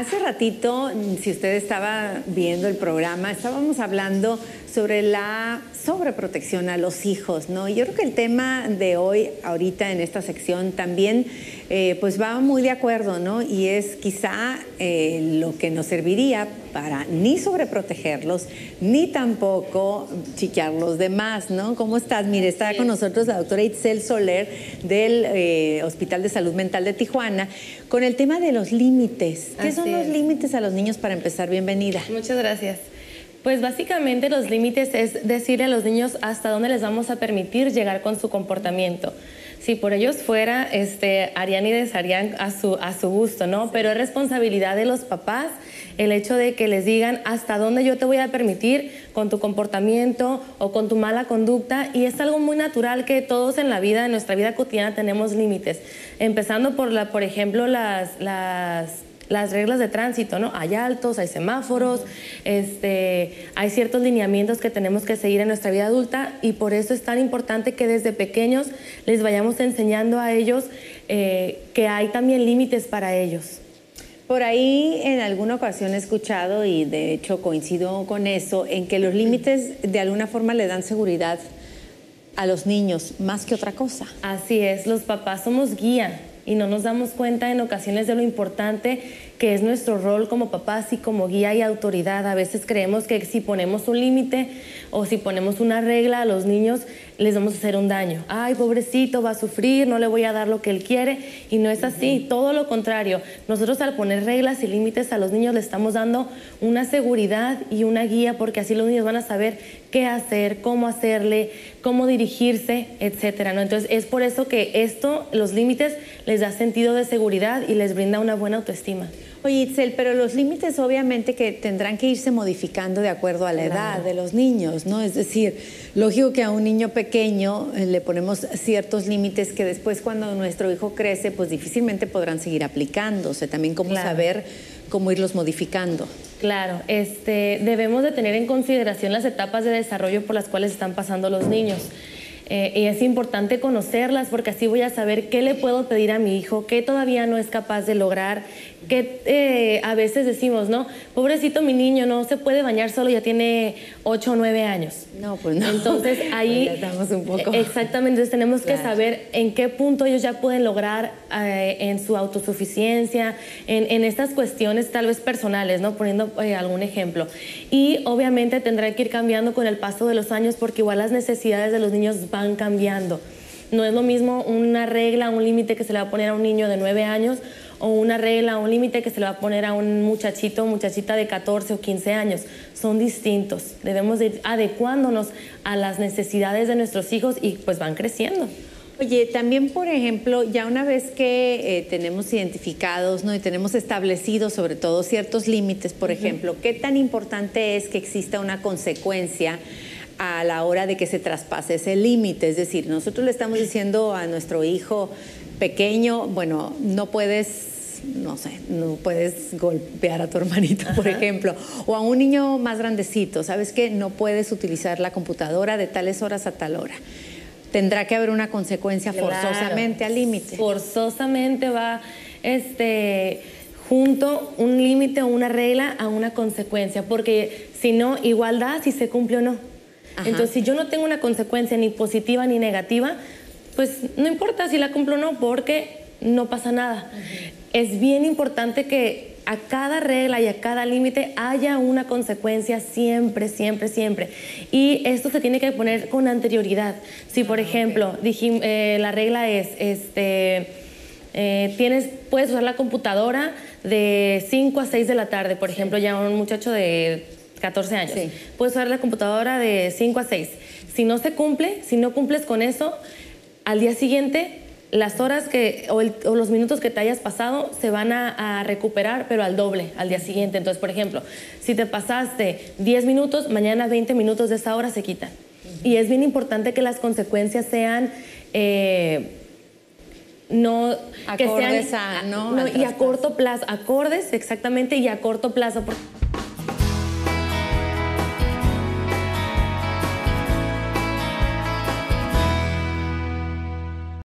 Hace ratito, si usted estaba viendo el programa, estábamos hablando sobre la sobreprotección a los hijos, ¿no? Y yo creo que el tema de hoy, ahorita en esta sección, también pues va muy de acuerdo, ¿no? Y es quizá lo que nos serviría para ni sobreprotegerlos, ni tampoco chiquearlos de más, ¿no? ¿Cómo estás? Mire, está con nosotros la doctora Itzel Soler del Hospital de Salud Mental de Tijuana con el tema de los límites. ¿Qué son los límites a los niños para empezar? Bienvenida. Muchas gracias. Pues básicamente los límites es decirle a los niños hasta dónde les vamos a permitir llegar con su comportamiento. Si por ellos fuera, harían y desharían a su gusto, ¿no? Pero es responsabilidad de los papás el hecho de que les digan hasta dónde yo te voy a permitir con tu comportamiento o con tu mala conducta, y es algo muy natural que todos en la vida, en nuestra vida cotidiana, tenemos límites, empezando por ejemplo, las reglas de tránsito, ¿no? Hay altos, hay semáforos, hay ciertos lineamientos que tenemos que seguir en nuestra vida adulta, y por eso es tan importante que desde pequeños les vayamos enseñando a ellos que hay también límites para ellos. Por ahí en alguna ocasión he escuchado, y de hecho coincido con eso, en que los límites de alguna forma le dan seguridad a los niños más que otra cosa. Así es, los papás somos guía y no nos damos cuenta en ocasiones de lo importante que es nuestro rol como papás y como guía y autoridad. A veces creemos que si ponemos un límite o si ponemos una regla a los niños, les vamos a hacer un daño. Ay, pobrecito, va a sufrir, no le voy a dar lo que él quiere, y no es así, todo lo contrario. Nosotros al poner reglas y límites a los niños les estamos dando una seguridad y una guía, porque así los niños van a saber qué hacer, cómo hacerle, cómo dirigirse, etcétera, ¿no? Entonces es por eso que los límites les da sentido de seguridad y les brinda una buena autoestima. Oye, Itzel, pero los límites obviamente que tendrán que irse modificando de acuerdo a la edad de los niños, ¿no? Es decir, lógico que a un niño pequeño le ponemos ciertos límites que después, cuando nuestro hijo crece, pues difícilmente podrán seguir aplicándose. También cómo saber cómo irlos modificando. Claro, debemos de tener en consideración las etapas de desarrollo por las cuales están pasando los niños. Y es importante conocerlas, porque así voy a saber qué le puedo pedir a mi hijo, qué todavía no es capaz de lograr, que a veces decimos, ¿no? Pobrecito mi niño, no se puede bañar solo, ya tiene 8 o 9 años. No, pues no. Entonces ahí... ya estamos un poco... Exactamente, entonces tenemos que saber en qué punto ellos ya pueden lograr en su autosuficiencia, en estas cuestiones tal vez personales, ¿no? Poniendo algún ejemplo. Y obviamente tendrá que ir cambiando con el paso de los años, porque igual las necesidades de los niños van cambiando. No es lo mismo una regla, un límite que se le va a poner a un niño de 9 años o una regla, un límite que se le va a poner a un muchachito o muchachita de 14 o 15 años. Son distintos. Debemos de ir adecuándonos a las necesidades de nuestros hijos y pues van creciendo. Oye, también, por ejemplo, ya una vez que tenemos identificados, ¿no? Y tenemos establecidos sobre todo ciertos límites, por ejemplo, ¿qué tan importante es que exista una consecuencia a la hora de que se traspase ese límite? Es decir, nosotros le estamos diciendo a nuestro hijo pequeño, bueno, no puedes, no sé, no puedes golpear a tu hermanito, por ejemplo, o a un niño más grandecito, ¿sabes qué? No puedes utilizar la computadora de tales horas a tal hora. Tendrá que haber una consecuencia forzosamente al límite. Forzosamente va junto un límite o una regla a una consecuencia, porque si no, igual da si se cumple o no. Entonces, si yo no tengo una consecuencia ni positiva ni negativa, pues no importa si la cumplo o no, porque no pasa nada. Es bien importante que a cada regla y a cada límite haya una consecuencia siempre, siempre, siempre. Y esto se tiene que poner con anterioridad. Si, por ejemplo, la regla es, puedes usar la computadora de 5 a 6 de la tarde, por ejemplo, ya un muchacho de 14 años. Puedes usar la computadora de 5 a 6. Si no se cumple, si no cumples con eso, al día siguiente las horas o los minutos que te hayas pasado se van a recuperar, pero al doble, al día siguiente. Entonces, por ejemplo, si te pasaste 10 minutos, mañana 20 minutos de esa hora se quitan. Y es bien importante que las consecuencias sean... acordes a, ¿no? Y a corto plazo, acordes exactamente, y a corto plazo.